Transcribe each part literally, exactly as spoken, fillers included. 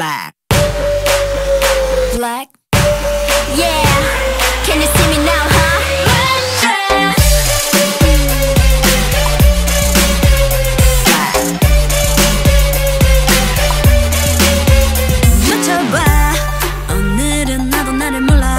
black. Black. Yeah. Can you see me now, huh? 맞춰봐. 오늘은 나도 나를 몰라.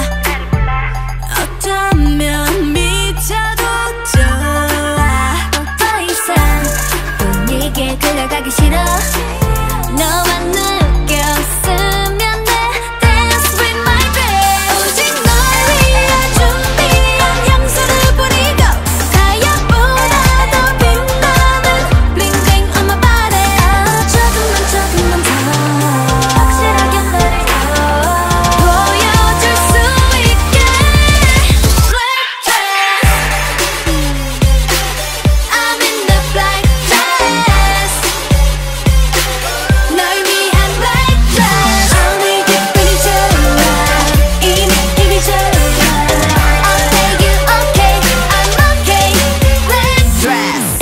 어쩌면 미쳐도 좋아. 더 이상 분위기에 끌려가기 싫어. 너만 느꼈으면 돼. Dance with my dress. 오직 널 위해 준비한 향수를 뿌리고 가야보다 더 빛나는 bling bling on my body. 아, 조금만 조금만 더 확실하게 너를 더 보여줄 수 있게. Black dress. I'm in the black dress. 널 위한 black dress. 오늘 기분이 좋아. 이 느낌이 좋아. I'll make you okay. I'm okay. Black dress.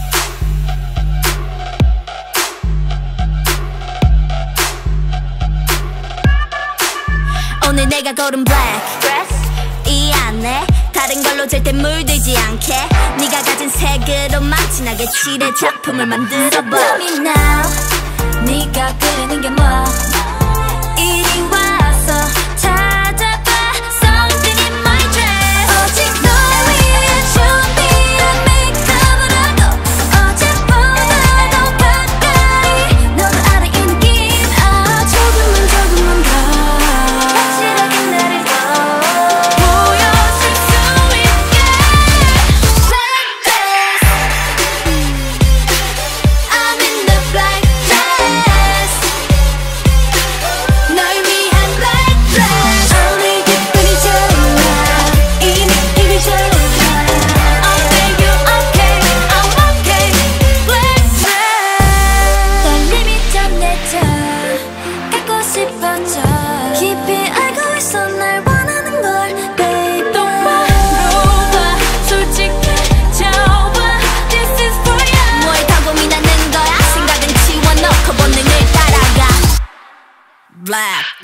오늘 내가 고른 black dress. 이 안에 다른 걸로 절대 물들지 않게 네가 가진 색으로만 진하게 칠해 작품을 만들어봐. Tell me now. 네가 그리는 게 뭐? 이리 와서 찾아봐. Something in my dress. 오직 널 위해 준비한 메이크업을 하고 어제보다 더 가까이 너도 알아 이 느낌. 아, 조금만 조금만 더 확실하게 나를 더 보여줄 수 있게. Black dress. I'm in the black dress. 널 위한 black dress. 오늘 기분이 좋아. 이 느낌이 좋아. I'll make you okay. I'm okay. Black dress. 떨림이 전해져. 갖고 싶어져. 깊이 알고 있어 날 원하는 걸 baby. 똑바로 봐. 솔직해져봐. This is for you. 뭘 더 고민하는 거야. 생각은 지워놓고 본능을 따라가. Black.